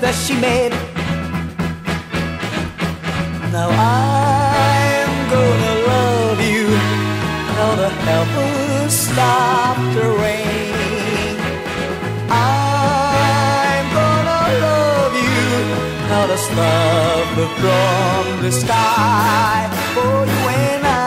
that she made. Now I'm gonna love you, how the heavens stop the rain. I'm gonna love you, how the stars fall from the sky for you and I.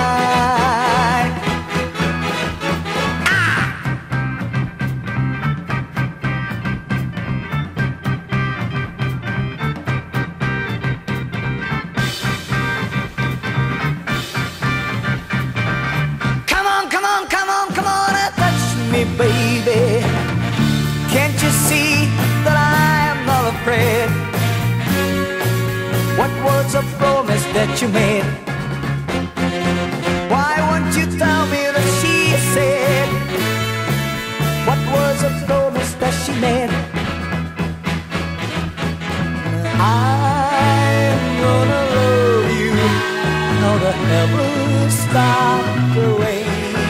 Baby, can't you see that I am not afraid? What was the promise that you made? Why won't you tell me that she said? What was the promise that she made? I'm gonna love you, how the heavens stop the rain.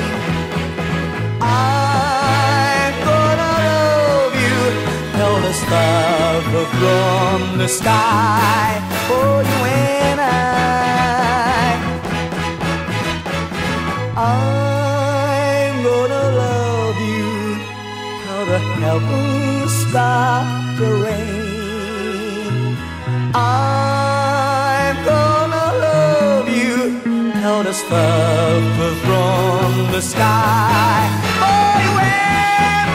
Stars fall from the sky for you and I. I'm gonna love you, how the heavens stop the rain. I'm gonna love you, how the stars fall from the sky for you and I.